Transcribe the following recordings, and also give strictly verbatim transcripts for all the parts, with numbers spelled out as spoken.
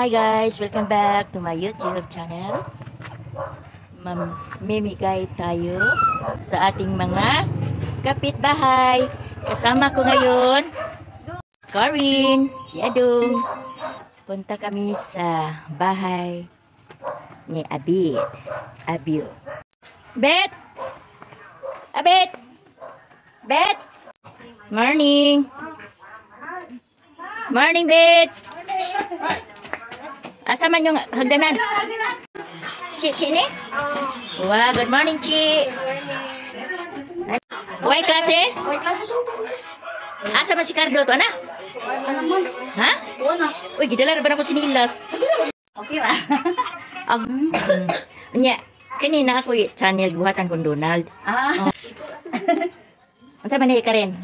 Hi guys, welcome back to my YouTube channel. Mamimigay tayo sa ating mga kapitbahay. Kasama ko ngayon, Corinne, si Adong. Punta kami sa bahay ni Abid. Abid. Bet! Abid! Bet! Morning! Morning, Bet! Asa man yung hagdanan? Ci, Ci ni? Wow, good morning, Ci. Uy, klase? Uy, klase to. Asa man si Cardo to, ana? Ano mo? Ha? Oo na. Uy, gidala na ba ako sinilas? Okay ra. Ang, nya, kanina ako yung channel buhatan kong Donald. Ah. Unsa man ni Karen?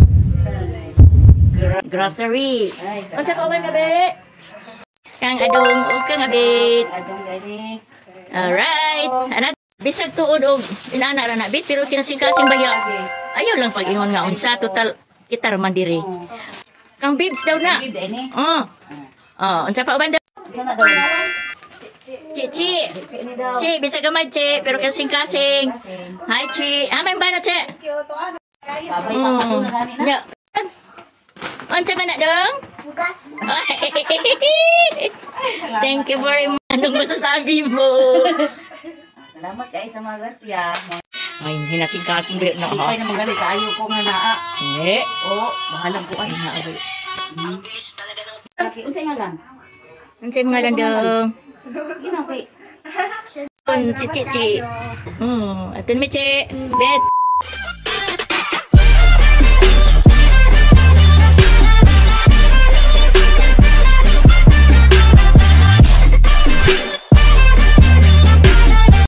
Grocery. Ay, Unsa pa man gabi? Kang Adong o kang Abid. Adong gani. Alright. Anak, bisag tuod og inana ra na bit pero kinasing-kasing baya. Ayaw lang pag-ingon nga unsa total kita ra man diri. Kang Bibs daw na. Bib ini. Oh. Oh, unsa pa man daw? Sana daw. Chi Chi. Ci ni daw. Chi, bisag gamay Chi, pero kasing-kasing. Hi Chi. Ah, may ba na Chi? Babay pa pa na gani na. Nya. Unsa man na dong? Bugas. Thank you very much. Anong masasabi mo? Salamat kay sa mga grasya. Ay, hinasing-kasing ba na Di ha? pa na magalit kayo ko nga naa. Eh. Oh, bahalang ko ay. Okay, unsa nga lang? Unsa mga landong? Sino kay? Un, Chi Chi Chi. Hmm, atun mi Chi. Bet.